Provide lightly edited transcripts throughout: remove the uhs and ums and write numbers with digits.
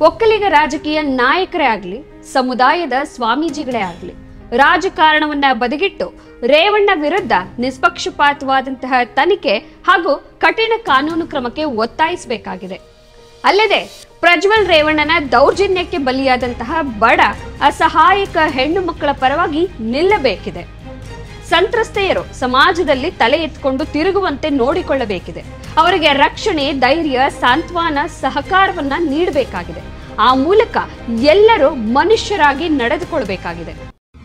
ಒಕ್ಕಲಿಗ ರಾಜಕೀಯ ನಾಯಕರೇ ಆಗಲಿ, ಸಮುದಾಯದ ಸ್ವಾಮೀಜಿಗಳೇ ಆಗಲಿ, ರಾಜಕಾರಣವನ್ನ ಬದಿಗಿಟ್ಟು ರೇವಣ್ಣ ವಿರುದ್ಧ ನಿಷ್ಪಕ್ಷಪಾತವಾದಂತಹ ತನಿಖೆ ಹಾಗೂ ಕಠಿಣ ಕಾನೂನು ಕ್ರಮಕ್ಕೆ ಒತ್ತಾಯಿಸಬೇಕಾಗಿದೆ. ಅಲ್ಲದೆ ಪ್ರಜ್ವಲ್ ರೇವಣ್ಣನ ದೌರ್ಜನ್ಯಕ್ಕೆ ಬಲಿಯಾದಂತಹ ಬಡ ಅಸಹಾಯಕ ಹೆಣ್ಣು ಮಕ್ಕಳ ಪರವಾಗಿ ನಿಲ್ಲಬೇಕಿದೆ. ಸಂತ್ರಸ್ತೆಯರು ಸಮಾಜದಲ್ಲಿ ತಲೆ ಎತ್ಕೊಂಡು ತಿರುಗುವಂತೆ ನೋಡಿಕೊಳ್ಳಬೇಕಿದೆ. ಅವರಿಗೆ ರಕ್ಷಣೆ, ಧೈರ್ಯ, ಸಾಂತ್ವನ, ಸಹಕಾರವನ್ನ ನೀಡಬೇಕಾಗಿದೆ. ಆ ಮೂಲಕ ಎಲ್ಲರೂ ಮನುಷ್ಯರಾಗಿ ನಡೆದುಕೊಳ್ಳಬೇಕಾಗಿದೆ.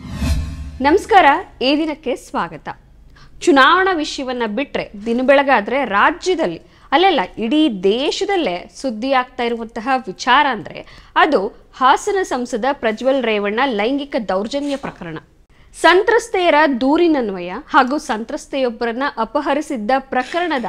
ನಮಸ್ಕಾರ, ಈ ದಿನಕ್ಕೆ ಸ್ವಾಗತ. ಚುನಾವಣಾ ವಿಷಯವನ್ನ ಬಿಟ್ರೆ ದಿನ ಬೆಳಗಾದ್ರೆ ರಾಜ್ಯದಲ್ಲಿ ಅಲ್ಲೆಲ್ಲ ಇಡೀ ದೇಶದಲ್ಲೇ ಸುದ್ದಿ ಆಗ್ತಾ ಇರುವಂತಹ ವಿಚಾರ ಅಂದ್ರೆ ಅದು ಹಾಸನ ಸಂಸದ ಪ್ರಜ್ವಲ್ ರೇವಣ್ಣ ಲೈಂಗಿಕ ದೌರ್ಜನ್ಯ ಪ್ರಕರಣ. ಸಂತ್ರಸ್ತೆಯರ ದೂರಿನನ್ವಯ ಹಾಗೂ ಸಂತ್ರಸ್ತೆಯೊಬ್ಬರನ್ನ ಅಪಹರಿಸಿದ್ದ ಪ್ರಕರಣದ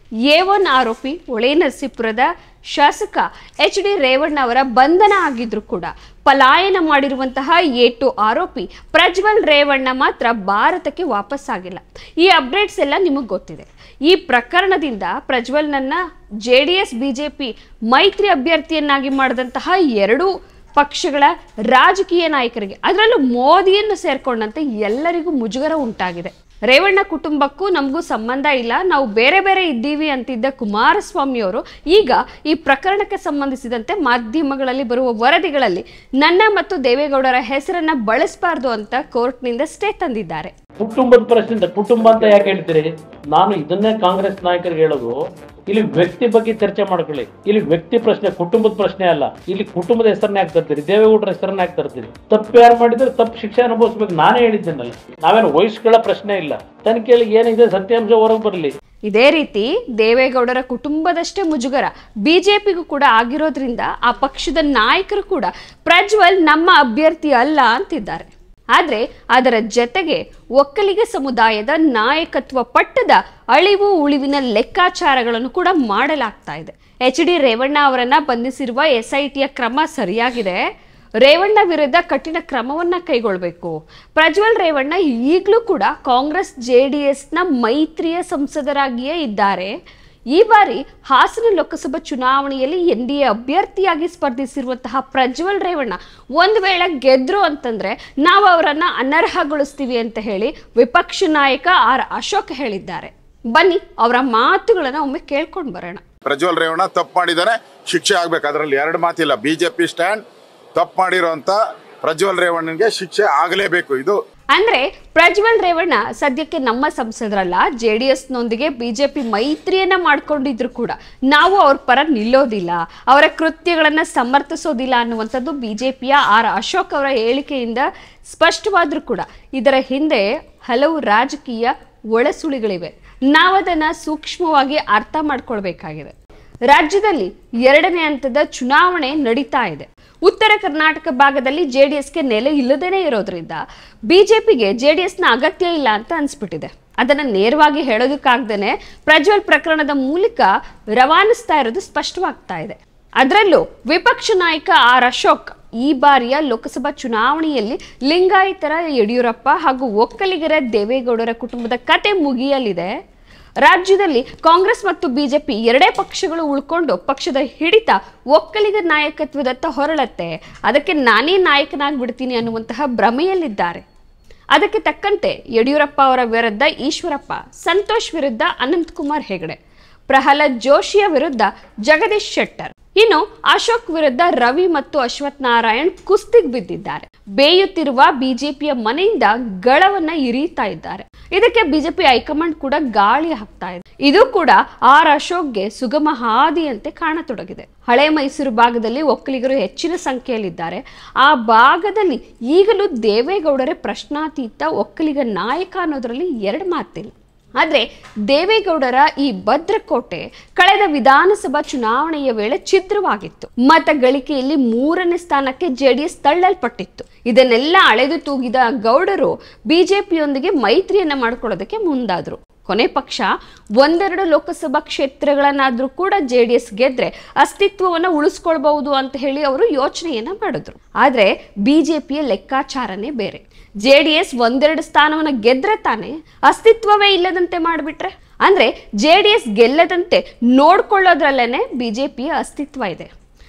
A1 ಆರೋಪಿ ಹೊಳೆನರಸೀಪುರದ ಶಾಸಕ HD ರೇವಣ್ಣ ಅವರ ಬಂಧನ ಆಗಿದ್ರು ಕೂಡ ಪಲಾಯನ ಮಾಡಿರುವಂತಹ A2 ಆರೋಪಿ ಪ್ರಜ್ವಲ್ ರೇವಣ್ಣ ಮಾತ್ರ ಭಾರತಕ್ಕೆ ವಾಪಸ್ ಆಗಿಲ್ಲ. ಈ ಅಪ್ಡೇಟ್ಸ್ ಎಲ್ಲ ನಿಮಗೆ ಗೊತ್ತಿದೆ. ಈ ಪ್ರಕರಣದಿಂದ ಪ್ರಜ್ವಲ್ನನ್ನ JDS BJP ಮೈತ್ರಿ ಅಭ್ಯರ್ಥಿಯನ್ನಾಗಿ ಮಾಡಿದಂತಹ ಎರಡೂ ಪಕ್ಷಗಳ ರಾಜಕೀಯ ನಾಯಕರಿಗೆ, ಅದರಲ್ಲೂ ಮೋದಿಯನ್ನು ಸೇರ್ಕೊಂಡಂತೆ ಎಲ್ಲರಿಗೂ ಮುಜುಗರ ಉಂಟಾಗಿದೆ. ರೇವಣ್ಣ ಕುಟುಂಬಕ್ಕೂ ನಮಗೂ ಸಂಬಂಧ ಇಲ್ಲ, ನಾವು ಬೇರೆ ಬೇರೆ ಇದ್ದೀವಿ ಅಂತಿದ್ದ ಕುಮಾರಸ್ವಾಮಿ ಅವರು ಈಗ ಈ ಪ್ರಕರಣಕ್ಕೆ ಸಂಬಂಧಿಸಿದಂತೆ ಮಾಧ್ಯಮಗಳಲ್ಲಿ ಬರುವ ವರದಿಗಳಲ್ಲಿ ನನ್ನ ಮತ್ತು ದೇವೇಗೌಡರ ಹೆಸರನ್ನ ಬಳಸಬಾರದು ಅಂತ ಕೋರ್ಟ್ನಿಂದ ಸ್ಟೇ ತಂದಿದ್ದಾರೆ. ಕುಟುಂಬದ ಪ್ರಶ್ನೆ, ಕುಟುಂಬ ಅಂತ ಯಾಕೆ ಹೇಳ್ತೀರಿ? ನಾನು ಇದನ್ನೇ ಕಾಂಗ್ರೆಸ್ ನಾಯಕರಿಗೆ ಹೇಳೋದು, ಇಲ್ಲಿ ವ್ಯಕ್ತಿ ಬಗ್ಗೆ ಚರ್ಚೆ ಮಾಡ್ಕೊಳ್ಳಿ. ಇಲ್ಲಿ ವ್ಯಕ್ತಿ ಪ್ರಶ್ನೆ, ಕುಟುಂಬದ ಪ್ರಶ್ನೆ ಅಲ್ಲ. ಇಲ್ಲಿ ಕುಟುಂಬದ ಹೆಸರನ್ನ ಯಾಕೆ ತರ್ತೀರಿ? ದೇವೇಗೌಡರ ಹೆಸರನ್ನ ಯಾಕೆ ತರ್ತೀರಿ? ತಪ್ಪು ಯಾರು ಮಾಡಿದ್ರೆ ತಪ್ಪು ಶಿಕ್ಷೆ ಅನುಭವಿಸ್ಬೇಕು. ನಾನೇ ಹೇಳಿದ್ದೇನಲ್ಲ, ನಾವೇನು ವಯಸ್ಸುಗಳ ಪ್ರಶ್ನೆ ಇಲ್ಲ. ತನಿಖೆಯಲ್ಲಿ ಏನಿದೆ ಸತ್ಯಾಂಶ ಹೊರಗೆ ಬರಲಿ. ಇದೇ ರೀತಿ ದೇವೇಗೌಡರ ಕುಟುಂಬದಷ್ಟೇ ಮುಜುಗರ ಬಿಜೆಪಿಗೂ ಕೂಡ ಆಗಿರೋದ್ರಿಂದ ಆ ಪಕ್ಷದ ನಾಯಕರು ಕೂಡ ಪ್ರಜ್ವಲ್ ನಮ್ಮ ಅಭ್ಯರ್ಥಿ ಅಲ್ಲ ಅಂತಿದ್ದಾರೆ. ಆದ್ರೆ ಅದರ ಜೊತೆಗೆ ಒಕ್ಕಲಿಗ ಸಮುದಾಯದ ನಾಯಕತ್ವ ಪಟ್ಟದ ಅಳಿವು ಉಳಿವಿನ ಲೆಕ್ಕಾಚಾರಗಳನ್ನು ಕೂಡ ಮಾಡಲಾಗ್ತಾ ಇದೆ. HD ರೇವಣ್ಣ ಅವರನ್ನ ಬಂಧಿಸಿರುವ SITಯ ಕ್ರಮ ಸರಿಯಾಗಿದೆ. ರೇವಣ್ಣ ವಿರುದ್ಧ ಕಠಿಣ ಕ್ರಮವನ್ನ ಕೈಗೊಳ್ಳಬೇಕು. ಪ್ರಜ್ವಲ್ ರೇವಣ್ಣ ಈಗಲೂ ಕೂಡ ಕಾಂಗ್ರೆಸ್ JDSನ ಮೈತ್ರಿಯ ಸಂಸದರಾಗಿಯೇ ಇದ್ದಾರೆ. ಈ ಬಾರಿ ಹಾಸನ ಲೋಕಸಭಾ ಚುನಾವಣೆಯಲ್ಲಿ NDA ಅಭ್ಯರ್ಥಿಯಾಗಿ ಸ್ಪರ್ಧಿಸಿರುವಂತಹ ಪ್ರಜ್ವಲ್ ರೇವಣ್ಣ ಒಂದು ವೇಳೆ ಗೆದ್ರು ಅಂತಂದ್ರೆ ನಾವು ಅವರನ್ನ ಅನರ್ಹಗೊಳಿಸ್ತೀವಿ ಅಂತ ಹೇಳಿ ವಿಪಕ್ಷ ನಾಯಕ R ಅಶೋಕ್ ಹೇಳಿದ್ದಾರೆ. ಬನ್ನಿ ಅವರ ಮಾತುಗಳನ್ನ ಒಮ್ಮೆ ಕೇಳ್ಕೊಂಡು ಬರೋಣ. ಪ್ರಜ್ವಲ್ ರೇವಣ್ಣ ತಪ್ಪು ಮಾಡಿದಾನೆ, ಶಿಕ್ಷೆ ಆಗ್ಬೇಕು. ಅದರಲ್ಲಿ ಎರಡು ಮಾತಿಲ್ಲ. BJP ಸ್ಟ್ಯಾಂಡ್, ತಪ್ಪು ಮಾಡಿರೋಂತ ಪ್ರಜ್ವಲ್ ರೇವಣ್ಣನಿಗೆ ಶಿಕ್ಷೆ ಆಗಲೇಬೇಕು. ಇದು ಅಂದ್ರೆ ಪ್ರಜ್ವಲ್ ರೇವಣ್ಣ ಸದ್ಯಕ್ಕೆ ನಮ್ಮ ಸಂಸದರಲ್ಲ, JDSನೊಂದಿಗೆ BJP ಮೈತ್ರಿಯನ್ನ ಮಾಡ್ಕೊಂಡಿದ್ರು ಕೂಡ ನಾವು ಅವ್ರ ಪರ ನಿಲ್ಲೋದಿಲ್ಲ, ಅವರ ಕೃತ್ಯಗಳನ್ನ ಸಮರ್ಥಿಸೋದಿಲ್ಲ ಅನ್ನುವಂಥದ್ದು BJPಯ R ಅಶೋಕ್ ಅವರ ಹೇಳಿಕೆಯಿಂದ ಸ್ಪಷ್ಟವಾದ್ರೂ ಕೂಡ ಇದರ ಹಿಂದೆ ಹಲವು ರಾಜಕೀಯ ಒಳಸುಳಿಗಳಿವೆ. ನಾವದನ್ನ ಸೂಕ್ಷ್ಮವಾಗಿ ಅರ್ಥ ಮಾಡ್ಕೊಳ್ಬೇಕಾಗಿದೆ. ರಾಜ್ಯದಲ್ಲಿ 2ನೇ ಹಂತದ ಚುನಾವಣೆ ನಡೀತಾ ಇದೆ. ಉತ್ತರ ಕರ್ನಾಟಕ ಭಾಗದಲ್ಲಿ JDSಗೆ ನೆಲೆ ಇಲ್ಲದೇನೆ ಇರೋದ್ರಿಂದ BJPಗೆ JDSನ ಅಗತ್ಯ ಇಲ್ಲ ಅಂತ ಅನ್ಸ್ಬಿಟ್ಟಿದೆ. ಅದನ್ನ ನೇರವಾಗಿ ಹೇಳೋದಕ್ಕಾಗ್ದೇನೆ ಪ್ರಜ್ವಲ್ ಪ್ರಕರಣದ ಮೂಲಕ ರವಾನಿಸ್ತಾ ಇರೋದು ಸ್ಪಷ್ಟವಾಗ್ತಾ ಇದೆ. ಅದರಲ್ಲೂ ವಿಪಕ್ಷ ನಾಯಕ R ಅಶೋಕ್ ಈ ಬಾರಿಯ ಲೋಕಸಭಾ ಚುನಾವಣೆಯಲ್ಲಿ ಲಿಂಗಾಯತರ ಯಡಿಯೂರಪ್ಪ ಹಾಗೂ ಒಕ್ಕಲಿಗರ ದೇವೇಗೌಡರ ಕುಟುಂಬದ ಕತೆ ಮುಗಿಯಲಿದೆ. ರಾಜ್ಯದಲ್ಲಿ ಕಾಂಗ್ರೆಸ್ ಮತ್ತು BJP ಎರಡೇ ಪಕ್ಷಗಳು ಉಳ್ಕೊಂಡು ಪಕ್ಷದ ಹಿಡಿತ ಒಕ್ಕಲಿಗ ನಾಯಕತ್ವದತ್ತ ಹೊರಳತ್ತೆ. ಅದಕ್ಕೆ ನಾನೇ ನಾಯಕನಾಗ್ಬಿಡ್ತೀನಿ ಅನ್ನುವಂತಹ ಭ್ರಮೆಯಲ್ಲಿದ್ದಾರೆ. ಅದಕ್ಕೆ ತಕ್ಕಂತೆ ಯಡಿಯೂರಪ್ಪ ಅವರ ವಿರುದ್ಧ ಈಶ್ವರಪ್ಪ, ಸಂತೋಷ್ ವಿರುದ್ಧ ಅನಂತಕುಮಾರ್ ಹೆಗಡೆ, ಪ್ರಹ್ಲಾದ್ ಜೋಶಿಯ ವಿರುದ್ಧ ಜಗದೀಶ್ ಶೆಟ್ಟರ್, ಇನ್ನು ಅಶೋಕ್ ವಿರುದ್ಧ ರವಿ ಮತ್ತು ಅಶ್ವಥ್ ನಾರಾಯಣ್ ಕುಸ್ತಿಗೆ ಬಿದ್ದಿದ್ದಾರೆ. ಬೇಯುತ್ತಿರುವ BJPಯ ಮನೆಯಿಂದ ಗಳವನ್ನ ಇರೀತಾ ಇದ್ದಾರೆ. ಇದಕ್ಕೆ BJP ಹೈಕಮಾಂಡ್ ಕೂಡ ಗಾಳಿ ಹಾಕ್ತಾ ಇದೆ. ಇದು ಕೂಡ R ಅಶೋಕ್ಗೆ ಸುಗಮ ಹಾದಿಯಂತೆ ಕಾಣತೊಡಗಿದೆ. ಹಳೆ ಮೈಸೂರು ಭಾಗದಲ್ಲಿ ಒಕ್ಕಲಿಗರು ಹೆಚ್ಚಿನ ಸಂಖ್ಯೆಯಲ್ಲಿದ್ದಾರೆ. ಆ ಭಾಗದಲ್ಲಿ ಈಗಲೂ ದೇವೇಗೌಡರೇ ಪ್ರಶ್ನಾತೀತ ಒಕ್ಕಲಿಗ ನಾಯಕ ಅನ್ನೋದ್ರಲ್ಲಿ ಎರಡು ಮಾತಿಲ್ಲ. ಆದ್ರೆ ದೇವೇಗೌಡರ ಈ ಭದ್ರಕೋಟೆ ಕಳೆದ ವಿಧಾನಸಭಾ ಚುನಾವಣೆಯ ವೇಳೆ ಛಿದ್ರವಾಗಿತ್ತು. ಮತ ಗಳಿಕೆಯಲ್ಲಿ 3ನೇ ಸ್ಥಾನಕ್ಕೆ JDS ತಳ್ಳಲ್ಪಟ್ಟಿತ್ತು. ಇದನ್ನೆಲ್ಲ ಅಳೆದು ತೂಗಿದ ಗೌಡರು BJPಯೊಂದಿಗೆ ಮೈತ್ರಿಯನ್ನ ಮಾಡ್ಕೊಳ್ಳೋದಕ್ಕೆ ಮುಂದಾದ್ರು. ಕೊನೆ ಪಕ್ಷ 1-2 ಲೋಕಸಭಾ ಕ್ಷೇತ್ರಗಳನ್ನಾದ್ರೂ ಕೂಡ JDS ಗೆದ್ರೆ ಅಸ್ತಿತ್ವವನ್ನ ಉಳಿಸ್ಕೊಳ್ಬಹುದು ಅಂತ ಹೇಳಿ ಅವರು ಯೋಚನೆಯನ್ನ ಮಾಡಿದ್ರು. ಆದ್ರೆ BJPಯ ಲೆಕ್ಕಾಚಾರನೇ ಬೇರೆ. JDS 1-2 ಸ್ಥಾನವನ್ನ ಗೆದ್ರೆ ತಾನೆ ಅಸ್ತಿತ್ವವೇ ಇಲ್ಲದಂತೆ ಮಾಡಿಬಿಟ್ರೆ, ಅಂದ್ರೆ JDS ಗೆಲ್ಲದಂತೆ ನೋಡ್ಕೊಳ್ಳೋದ್ರಲ್ಲೇನೆ BJPಯ ಅಸ್ತಿತ್ವ ಇದೆ.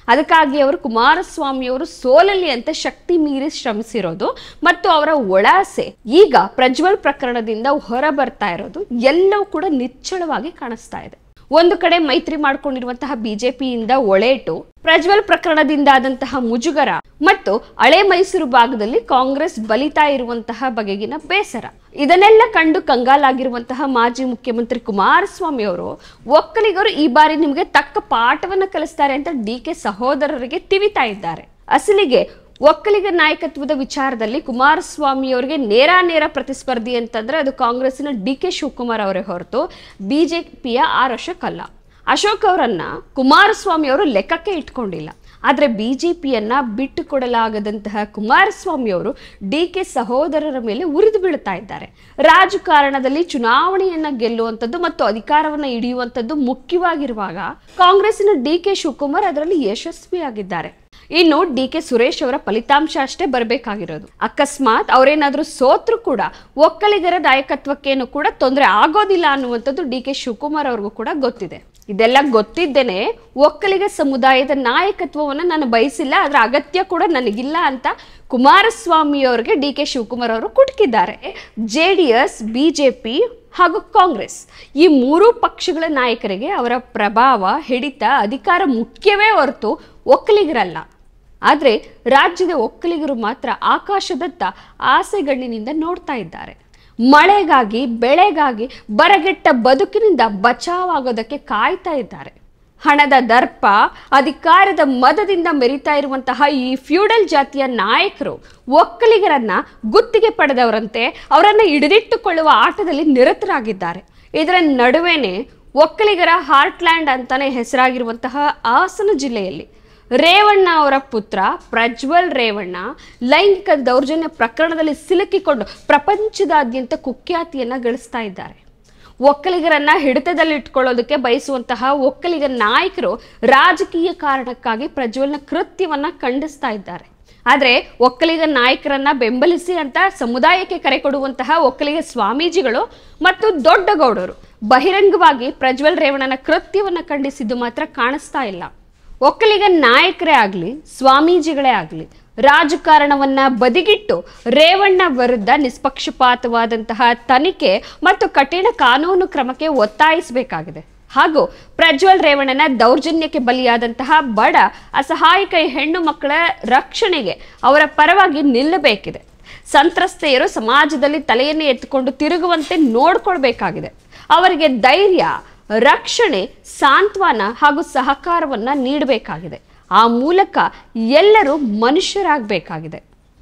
ಅದಕ್ಕಾಗಿ ಅವರು ಕುಮಾರಸ್ವಾಮಿ ಅವರು ಸೋಲಲಿ ಅಂತ ಶಕ್ತಿ ಮೀರಿ ಶ್ರಮಿಸಿರೋದು ಮತ್ತು ಅವರ ಒಳಾಸೆ ಈಗ ಪ್ರಜ್ವಲ್ ಪ್ರಕರಣದಿಂದ ಹೊರ ಬರ್ತಾ ಇರೋದು ಎಲ್ಲವೂ ಕೂಡ ನಿಚ್ಚಳವಾಗಿ ಕಾಣಿಸ್ತಾ ಇದೆ. ಒಂದು ಕಡೆ ಮೈತ್ರಿ ಮಾಡಿಕೊಂಡಿರುವಂತಹ ಬಿಜೆಪಿಯಿಂದ ಒಳೇಟು, ಪ್ರಜ್ವಲ್ ಪ್ರಕರಣದಿಂದ ಆದಂತಹ ಮುಜುಗರ ಮತ್ತು ಹಳೆ ಮೈಸೂರು ಭಾಗದಲ್ಲಿ ಕಾಂಗ್ರೆಸ್ ಬಲಿತಾ ಇರುವಂತಹ ಬಗೆಗಿನ ಬೇಸರ, ಇದನ್ನೆಲ್ಲ ಕಂಡು ಕಂಗಾಲಾಗಿರುವಂತಹ ಮಾಜಿ ಮುಖ್ಯಮಂತ್ರಿ ಕುಮಾರಸ್ವಾಮಿ ಅವರು ಒಕ್ಕಲಿಗರು ಈ ಬಾರಿ ನಿಮಗೆ ತಕ್ಕ ಪಾಠವನ್ನ ಕಲಿಸ್ತಾರೆ ಅಂತ ಡಿ.ಕೆ. ಸಹೋದರರಿಗೆ ತಿವಿತಾ ಇದ್ದಾರೆ. ಅಸಲಿಗೆ ಒಕ್ಕಲಿಗ ನಾಯಕತ್ವದ ವಿಚಾರದಲ್ಲಿ ಕುಮಾರಸ್ವಾಮಿ ಅವರಿಗೆ ನೇರ ಪ್ರತಿಸ್ಪರ್ಧಿ ಅಂತಂದ್ರೆ ಅದು ಕಾಂಗ್ರೆಸ್ಸಿನ ಡಿ.ಕೆ. ಶಿವಕುಮಾರ್ ಅವರೇ ಹೊರತು ಬಿಜೆಪಿಯ ಆರ್ ಅಶೋಕ್ ಅಲ್ಲ. ಅಶೋಕ್ ಅವರನ್ನ ಕುಮಾರಸ್ವಾಮಿ ಅವರು ಲೆಕ್ಕಕ್ಕೆ ಇಟ್ಕೊಂಡಿಲ್ಲ. ಆದ್ರೆ ಬಿಜೆಪಿಯನ್ನ ಬಿಟ್ಟು ಕೊಡಲಾಗದಂತಹ ಕುಮಾರಸ್ವಾಮಿ ಅವರು ಡಿ.ಕೆ. ಸಹೋದರರ ಮೇಲೆ ಉರಿದು ಬೀಳ್ತಾ ಇದ್ದಾರೆ. ರಾಜಕಾರಣದಲ್ಲಿ ಚುನಾವಣೆಯನ್ನ ಗೆಲ್ಲುವಂಥದ್ದು ಮತ್ತು ಅಧಿಕಾರವನ್ನ ಹಿಡಿಯುವಂಥದ್ದು ಮುಖ್ಯವಾಗಿರುವಾಗ ಕಾಂಗ್ರೆಸ್ಸಿನ ಡಿ.ಕೆ. ಶಿವಕುಮಾರ್ ಅದರಲ್ಲಿ ಯಶಸ್ವಿಯಾಗಿದ್ದಾರೆ. ಇನ್ನು ಡಿ.ಕೆ. ಸುರೇಶ್ ಅವರ ಫಲಿತಾಂಶ ಅಷ್ಟೇ ಬರಬೇಕಾಗಿರೋದು. ಅಕಸ್ಮಾತ್ ಅವರೇನಾದ್ರೂ ಸೋತ್ರು ಕೂಡ ಒಕ್ಕಲಿಗರ ನಾಯಕತ್ವಕ್ಕೇನು ಕೂಡ ತೊಂದರೆ ಆಗೋದಿಲ್ಲ ಅನ್ನುವಂಥದ್ದು ಡಿ.ಕೆ. ಶಿವಕುಮಾರ್ ಅವ್ರಿಗೂ ಕೂಡ ಗೊತ್ತಿದೆ. ಇದೆಲ್ಲ ಗೊತ್ತಿದ್ದೇನೆ ಒಕ್ಕಲಿಗ ಸಮುದಾಯದ ನಾಯಕತ್ವವನ್ನು ನಾನು ಬಯಸಿಲ್ಲ, ಅದರ ಅಗತ್ಯ ಕೂಡ ನನಗಿಲ್ಲ ಅಂತ ಕುಮಾರಸ್ವಾಮಿ ಅವರಿಗೆ ಡಿ.ಕೆ. ಶಿವಕುಮಾರ್ ಅವರು ಕುಟುಕಿದ್ದಾರೆ. ಜೆಡಿಎಸ್, ಬಿಜೆಪಿ ಹಾಗೂ ಕಾಂಗ್ರೆಸ್ ಈ ಮೂರೂ ಪಕ್ಷಗಳ ನಾಯಕರಿಗೆ ಅವರ ಪ್ರಭಾವ, ಹಿಡಿತ, ಅಧಿಕಾರ ಮುಖ್ಯವೇ ಹೊರತು ಒಕ್ಕಲಿಗರಲ್ಲ. ಆದರೆ ರಾಜ್ಯದ ಒಕ್ಕಲಿಗರು ಮಾತ್ರ ಆಕಾಶದತ್ತ ಆಸೆಗಣ್ಣಿನಿಂದ ನೋಡ್ತಾ ಇದ್ದಾರೆ. ಮಳೆಗಾಗಿ, ಬೆಳೆಗಾಗಿ, ಬರಗೆಟ್ಟ ಬದುಕಿನಿಂದ ಬಚಾವಾಗೋದಕ್ಕೆ ಕಾಯ್ತಾ ಇದ್ದಾರೆ. ಹಣದ ದರ್ಪ, ಅಧಿಕಾರದ ಮದದಿಂದ ಮೆರಿತಾ ಇರುವಂತಹ ಈ ಫ್ಯೂಡಲ್ ಜಾತಿಯ ನಾಯಕರು ಒಕ್ಕಲಿಗರನ್ನ ಗುತ್ತಿಗೆ ಪಡೆದವರಂತೆ ಅವರನ್ನ ಹಿಡಿದಿಟ್ಟುಕೊಳ್ಳುವ ಆಟದಲ್ಲಿ ನಿರತರಾಗಿದ್ದಾರೆ. ಇದರ ನಡುವೆನೆ ಒಕ್ಕಲಿಗರ ಹಾರ್ಟ್ಲ್ಯಾಂಡ್ ಅಂತಾನೆ ಹೆಸರಾಗಿರುವಂತಹ ಹಾಸನ ಜಿಲ್ಲೆಯಲ್ಲಿ ರೇವಣ್ಣ ಅವರ ಪುತ್ರ ಪ್ರಜ್ವಲ್ ರೇವಣ್ಣ ಲೈಂಗಿಕ ದೌರ್ಜನ್ಯ ಪ್ರಕರಣದಲ್ಲಿ ಸಿಲುಕಿಕೊಂಡು ಪ್ರಪಂಚದಾದ್ಯಂತ ಕುಖ್ಯಾತಿಯನ್ನ ಗಳಿಸ್ತಾ ಇದ್ದಾರೆ. ಒಕ್ಕಲಿಗರನ್ನ ಹಿಡಿತದಲ್ಲಿ ಇಟ್ಕೊಳ್ಳೋದಕ್ಕೆ ಬಯಸುವಂತಹ ಒಕ್ಕಲಿಗ ನಾಯಕರು ರಾಜಕೀಯ ಕಾರಣಕ್ಕಾಗಿ ಪ್ರಜ್ವಲ್ನ ಕೃತ್ಯವನ್ನ ಖಂಡಿಸ್ತಾ ಇದ್ದಾರೆ. ಆದ್ರೆ ಒಕ್ಕಲಿಗ ನಾಯಕರನ್ನ ಬೆಂಬಲಿಸಿ ಅಂತ ಸಮುದಾಯಕ್ಕೆ ಕರೆ ಕೊಡುವಂತಹ ಒಕ್ಕಲಿಗ ಸ್ವಾಮೀಜಿಗಳು ಮತ್ತು ದೊಡ್ಡ ಗೌಡರು ಬಹಿರಂಗವಾಗಿ ಪ್ರಜ್ವಲ್ ರೇವಣ್ಣನ ಕೃತ್ಯವನ್ನ ಖಂಡಿಸಿದ್ದು ಮಾತ್ರ ಕಾಣಿಸ್ತಾ ಇಲ್ಲ. ಒಕ್ಕಲಿಗ ನಾಯಕರೇ ಆಗ್ಲಿ, ಸ್ವಾಮೀಜಿಗಳೇ ಆಗ್ಲಿ, ರಾಜಕಾರಣವನ್ನ ಬದಿಗಿಟ್ಟು ರೇವಣ್ಣ ವಿರುದ್ಧ ನಿಷ್ಪಕ್ಷಪಾತವಾದಂತಹ ತನಿಖೆ ಮತ್ತು ಕಠಿಣ ಕಾನೂನು ಕ್ರಮಕ್ಕೆ ಒತ್ತಾಯಿಸಬೇಕಾಗಿದೆ. ಹಾಗೂ ಪ್ರಜ್ವಲ್ ರೇವಣ್ಣನ ದೌರ್ಜನ್ಯಕ್ಕೆ ಬಲಿಯಾದಂತಹ ಬಡ ಅಸಹಾಯಕ ಹೆಣ್ಣು ಮಕ್ಕಳ ರಕ್ಷಣೆಗೆ ಅವರ ಪರವಾಗಿ ನಿಲ್ಲಬೇಕಿದೆ. ಸಂತ್ರಸ್ತೆಯರು ಸಮಾಜದಲ್ಲಿ ತಲೆಯನ್ನು ಎತ್ತುಕೊಂಡು ತಿರುಗುವಂತೆ ನೋಡ್ಕೊಳ್ಬೇಕಾಗಿದೆ. ಅವರಿಗೆ ಧೈರ್ಯ, ರಕ್ಷಣೆ, ಸಾಂತ್ವನ ಹಾಗೂ ಸಹಕಾರವನ್ನ ನೀಡಬೇಕಾಗಿದೆ. ಆ ಮೂಲಕ ಎಲ್ಲರೂ ಮನುಷ್ಯರಾಗಬೇಕಾಗಿದೆ.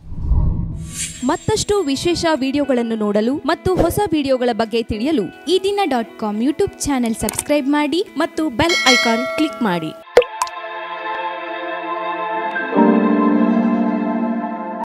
ಮತ್ತಷ್ಟು ವಿಶೇಷ ವಿಡಿಯೋಗಳನ್ನು ನೋಡಲು ಮತ್ತು ಹೊಸ ವಿಡಿಯೋಗಳ ಬಗ್ಗೆ ತಿಳಿಯಲು ಈ ದಿನ .com ಯೂಟ್ಯೂಬ್ ಚಾನೆಲ್ ಸಬ್ಸ್ಕ್ರೈಬ್ ಮಾಡಿ ಮತ್ತು ಬೆಲ್ ಐಕಾನ್ ಕ್ಲಿಕ್ ಮಾಡಿ.